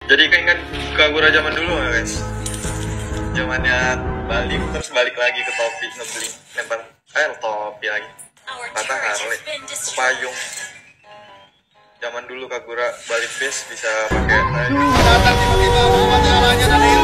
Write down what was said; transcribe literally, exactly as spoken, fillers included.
Jadi kan kan Kagura zaman dulu ya guys, zamannya balik terus balik lagi ke topi ngebling lempar eh topi lagi patah Harley ke payung. Zaman dulu Kagura balik base bisa pakai Datang tiba-tiba jalannya dari